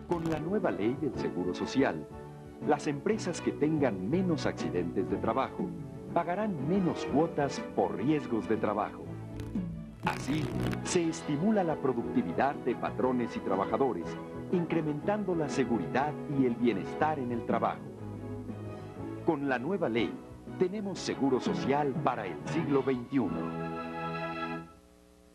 Con la nueva ley del Seguro Social, las empresas que tengan menos accidentes de trabajo pagarán menos cuotas por riesgos de trabajo. Así, se estimula la productividad de patrones y trabajadores, incrementando la seguridad y el bienestar en el trabajo. Con la nueva ley, tenemos seguro social para el siglo XXI.